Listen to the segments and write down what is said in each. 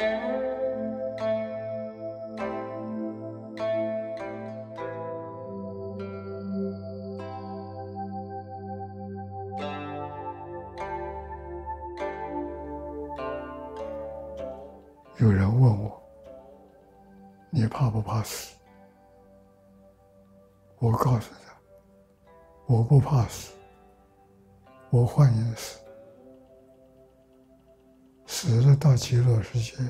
有人问我：“你怕不怕死？”我告诉他：“我不怕死，我欢迎死。死了到极乐世界，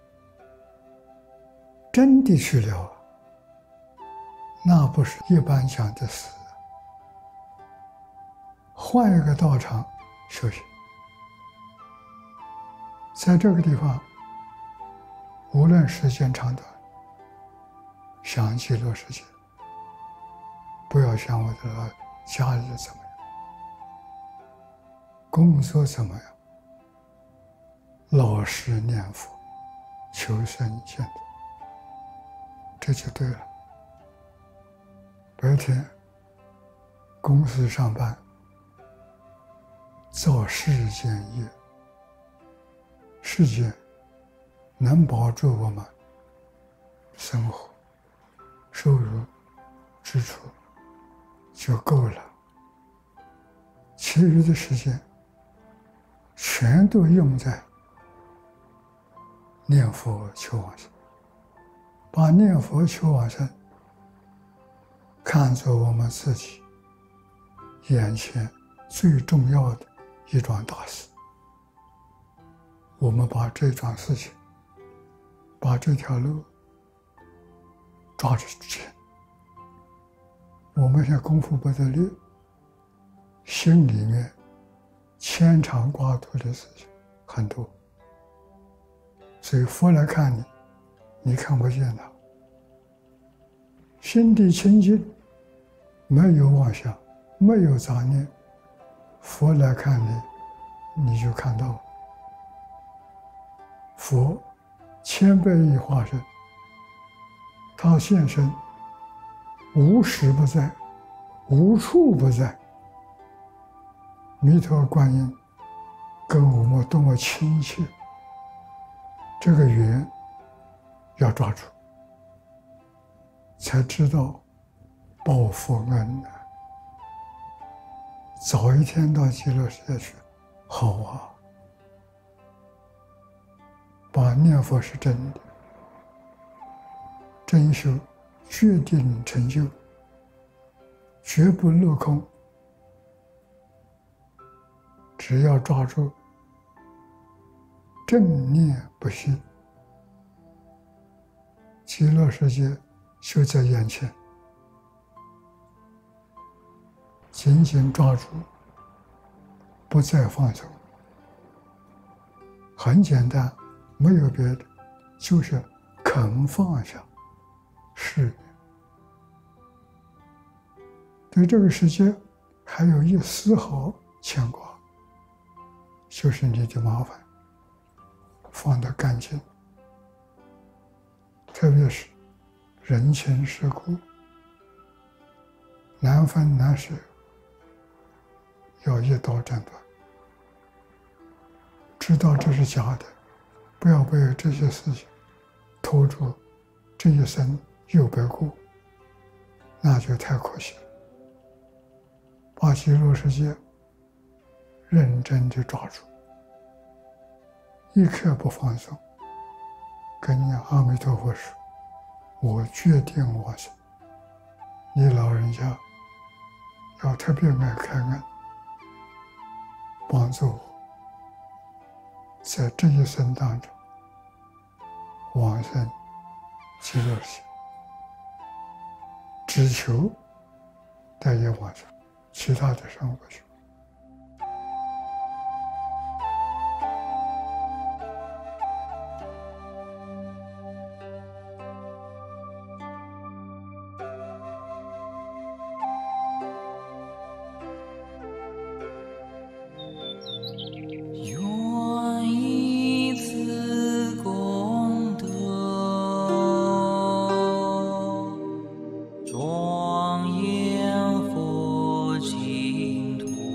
真的去了，那不是一般讲的死，换一个道场修行，在这个地方。”无论时间长短，想极乐世界，不要想我的家里怎么样，工作怎么样，老实念佛，求生净土，这就对了。白天公司上班，造世间业，世间能保住我们生活、收入、支出就够了，其余的时间全都用在念佛求往生，把念佛求往生看作我们自己眼前最重要的一桩大事。我们把这桩事情，把这条路抓住去。我们现在功夫不得力，心里面牵肠挂肚的事情很多，所以佛来看你，你看不见他。心地清净，没有妄想，没有杂念，佛来看你，你就看到了。佛千百亿化身，他现身，无时不在，无处不在。弥陀观音跟我们多么亲切，这个缘要抓住，才知道报佛恩呢。早一天到极乐世界去，好啊！把念佛是真的，真修，决定成就，绝不落空。只要抓住正念不息，极乐世界就在眼前，紧紧抓住，不再放手。很简单，没有别的，就是肯放下誓言，对这个世界还有一丝毫牵挂，就是你的麻烦放得干净。特别是人情世故，难分难舍，要一刀斩断。知道这是假的，不要被这些事情拖住这一生又白过，那就太可惜了。把极乐世界认真地抓住，一刻不放松，跟阿弥陀佛说：“我决定往生。你老人家要特别爱开恩，帮助我在这一生当中往生极乐世界，只求待业往生，其他的生活去。” 庄严佛净土。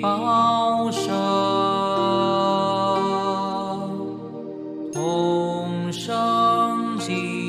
报身，同生净